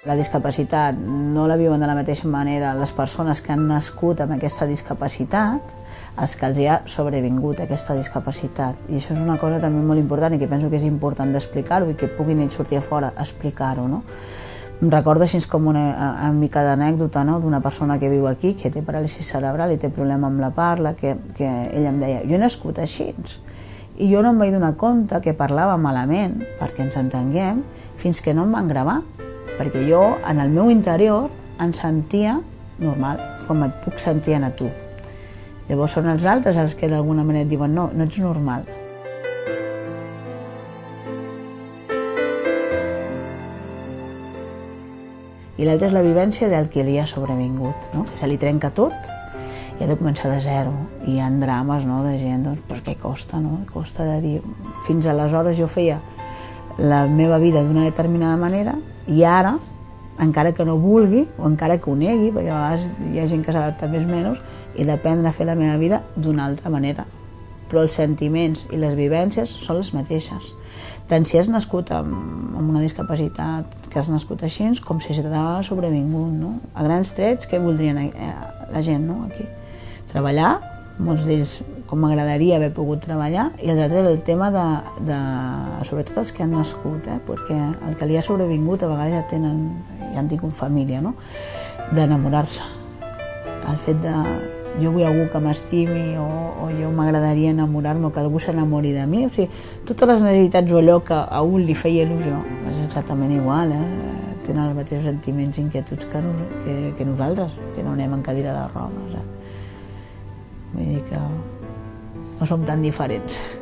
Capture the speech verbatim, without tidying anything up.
La discapacitat no la viuen de la mateixa manera les persones que han nascut amb aquesta discapacitat, els que els hi ha sobrevingut aquesta discapacitat. I això és una cosa també molt important i que penso que és important d'explicar-ho i que puguin ells sortir a fora a explicar-ho, no? Em recordo així com una mica d'anècdota, no?, d'una persona que viu aquí, que té paràlisi cerebral i té problema amb la parla, que, que ella em deia, jo he nascut així, i jo no em vaig donar compte que parlava malament, perquè ens entenguem, fins que no em van gravar, perquè jo, en el meu interior, em sentia normal, com et puc sentir a tu. Llavors són els altres els que d'alguna manera et diuen no, no ets normal. I l'altra és la vivència del que li ha sobrevingut, no? Que se li trenca tot i ha de començar de zero. I hi ha drames, no?, de gent, doncs, però què costa, no? Costa de dir... Fins aleshores jo feia la meva vida d'una determinada manera i ara, encara que no vulgui o encara que ho negui, perquè a vegades hi ha gent que s'adapta més o menys, he d'aprendre a fer la meva vida d'una altra manera. Però els sentiments i les vivències són les mateixes. Tant si has nascut amb, amb una discapacitat, que has nascut així, com si t'ha sobrevingut, no? A grans trets, què voldrien eh, la gent, no?, aquí? Treballar, molts d'ells com m'agradaria haver pogut treballar, i els altres el tema de, de sobretot els que han nascut, eh, perquè el que li ha sobrevingut a vegades ja tenen, ja han tingut família, no?, d'enamorar-se. El fet de jo vull algú que m'estimi o, o jo m'agradaria enamorar-me o que algú s'enamori de mi, o sigui, totes les necessitats o allò que a un li feia il·lusió és exactament igual, eh? Tenen els mateixos sentiments i inquietuds que, que, que nosaltres, que no anem en cadira de rodes, eh? Vull dir que no som tan diferents.